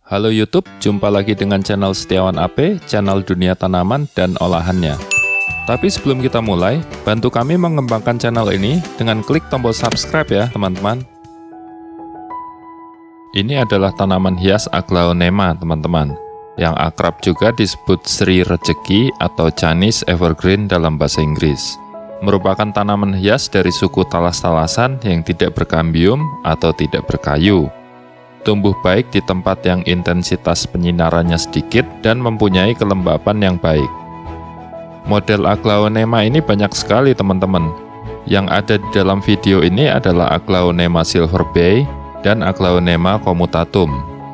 Halo YouTube, jumpa lagi dengan channel Setiawan AP, channel dunia tanaman dan olahannya. Tapi sebelum kita mulai, bantu kami mengembangkan channel ini dengan klik tombol subscribe ya teman-teman. Ini adalah tanaman hias Aglaonema teman-teman, yang akrab juga disebut Sri Rejeki atau Chinese Evergreen dalam bahasa Inggris. Merupakan tanaman hias dari suku talas-talasan yang tidak berkambium atau tidak berkayu. Tumbuh baik di tempat yang intensitas penyinarannya sedikit dan mempunyai kelembapan yang baik. Model Aglaonema ini banyak sekali teman-teman. Yang ada di dalam video ini adalah Aglaonema Silver Bay dan Aglaonema Comutatum.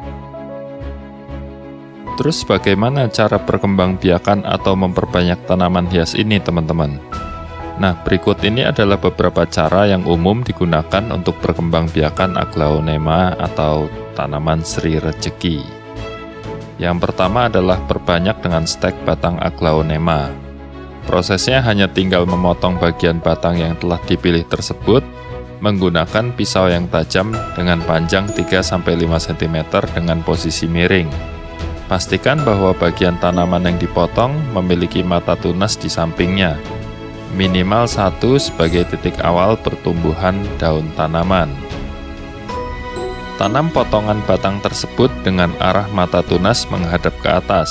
Terus bagaimana cara berkembangbiakan atau memperbanyak tanaman hias ini teman-teman? Nah, berikut ini adalah beberapa cara yang umum digunakan untuk berkembangbiakan Aglaonema atau tanaman Sri Rejeki. Yang pertama adalah perbanyak dengan stek batang Aglaonema. Prosesnya hanya tinggal memotong bagian batang yang telah dipilih tersebut menggunakan pisau yang tajam dengan panjang 3-5 cm dengan posisi miring. Pastikan bahwa bagian tanaman yang dipotong memiliki mata tunas di sampingnya. Minimal 1 sebagai titik awal pertumbuhan daun tanaman. Tanam potongan batang tersebut dengan arah mata tunas menghadap ke atas.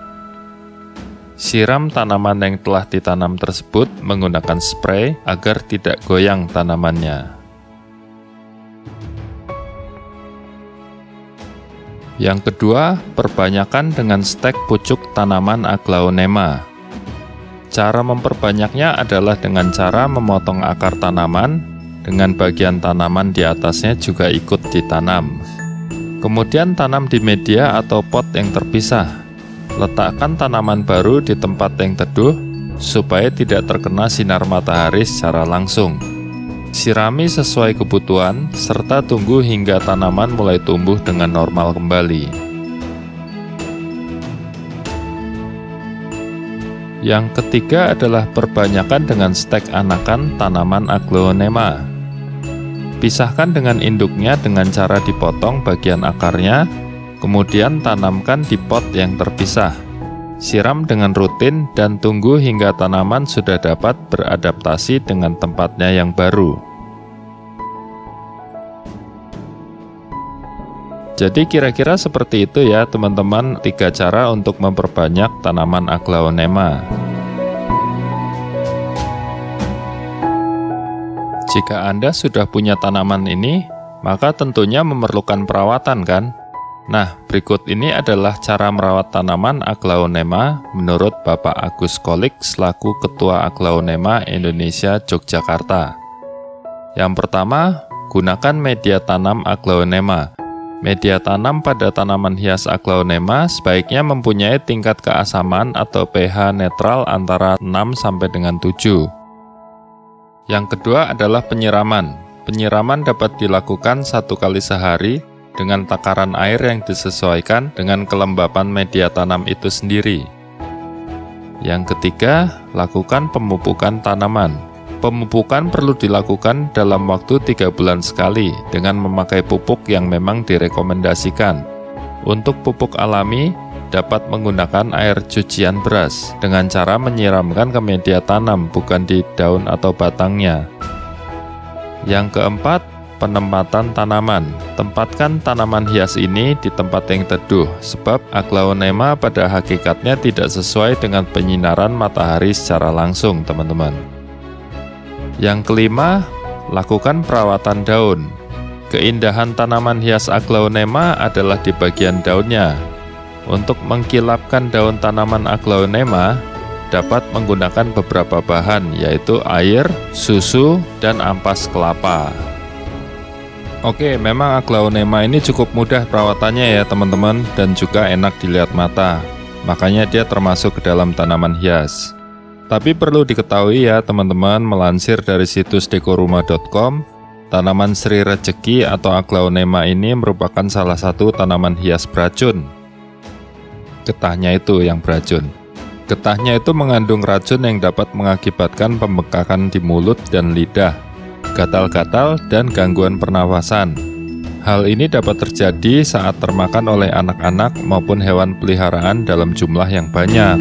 Siram tanaman yang telah ditanam tersebut menggunakan spray agar tidak goyang tanamannya. Yang kedua, perbanyakan dengan stek pucuk tanaman Aglaonema. Cara memperbanyaknya adalah dengan cara memotong akar tanaman, dengan bagian tanaman di atasnya juga ikut ditanam. Kemudian tanam di media atau pot yang terpisah. Letakkan tanaman baru di tempat yang teduh, supaya tidak terkena sinar matahari secara langsung. Sirami sesuai kebutuhan, serta tunggu hingga tanaman mulai tumbuh dengan normal kembali. Yang ketiga adalah perbanyakan dengan stek anakan tanaman Aglaonema. Pisahkan dengan induknya dengan cara dipotong bagian akarnya, kemudian tanamkan di pot yang terpisah. Siram dengan rutin dan tunggu hingga tanaman sudah dapat beradaptasi dengan tempatnya yang baru. Jadi kira-kira seperti itu ya teman-teman, 3 cara untuk memperbanyak tanaman Aglaonema. Jika Anda sudah punya tanaman ini, maka tentunya memerlukan perawatan kan? Nah, berikut ini adalah cara merawat tanaman Aglaonema menurut Bapak Agus Kolik selaku Ketua Aglaonema Indonesia Yogyakarta. Yang pertama, gunakan media tanam Aglaonema. Media tanam pada tanaman hias Aglaonema sebaiknya mempunyai tingkat keasaman atau pH netral antara 6 sampai dengan 7. Yang kedua adalah penyiraman. Penyiraman dapat dilakukan 1 kali sehari dengan takaran air yang disesuaikan dengan kelembapan media tanam itu sendiri. Yang ketiga, lakukan pemupukan tanaman. Pemupukan perlu dilakukan dalam waktu 3 bulan sekali dengan memakai pupuk yang memang direkomendasikan. Untuk pupuk alami, dapat menggunakan air cucian beras dengan cara menyiramkan ke media tanam, bukan di daun atau batangnya. Yang keempat, penempatan tanaman. Tempatkan tanaman hias ini di tempat yang teduh, sebab Aglaonema pada hakikatnya tidak sesuai dengan penyinaran matahari secara langsung, teman-teman. Yang kelima, lakukan perawatan daun. Keindahan tanaman hias Aglaonema adalah di bagian daunnya. Untuk mengkilapkan daun tanaman Aglaonema, dapat menggunakan beberapa bahan, yaitu air, susu, dan ampas kelapa. Oke, memang Aglaonema ini cukup mudah perawatannya ya teman-teman, dan juga enak dilihat mata. Makanya dia termasuk ke dalam tanaman hias. Tapi perlu diketahui ya teman-teman, melansir dari situs dekoruma.com, tanaman Sri Rejeki atau Aglaonema ini merupakan salah satu tanaman hias beracun. Getahnya itu yang beracun. Getahnya itu mengandung racun yang dapat mengakibatkan pembengkakan di mulut dan lidah, gatal-gatal, dan gangguan pernafasan. Hal ini dapat terjadi saat termakan oleh anak-anak maupun hewan peliharaan dalam jumlah yang banyak.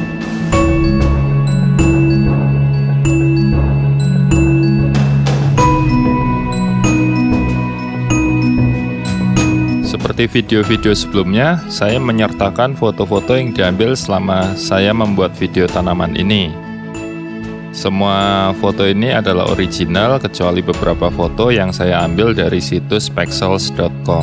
Seperti video-video sebelumnya, saya menyertakan foto-foto yang diambil selama saya membuat video tanaman ini. Semua foto ini adalah original kecuali beberapa foto yang saya ambil dari situs pexels.com.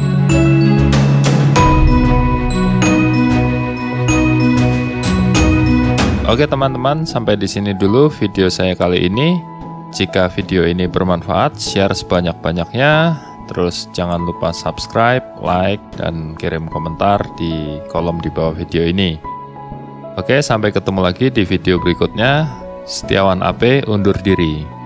Oke teman-teman, sampai di sini dulu video saya kali ini. Jika video ini bermanfaat, share sebanyak-banyaknya. Terus jangan lupa subscribe, like, dan kirim komentar di kolom di bawah video ini. Oke, sampai ketemu lagi di video berikutnya. Setiawan AP undur diri.